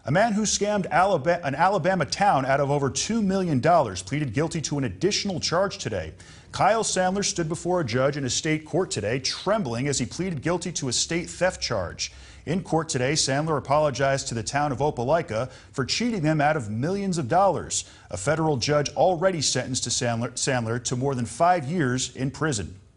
A man who scammed an Alabama town out of over $2 million pleaded guilty to an additional charge today. Kyle Sandler stood before a judge in a state court today, trembling as he pleaded guilty to a state theft charge. In court today, Sandler apologized to the town of Opelika for cheating them out of millions of dollars. A federal judge already sentenced Sandler to more than 5 years in prison.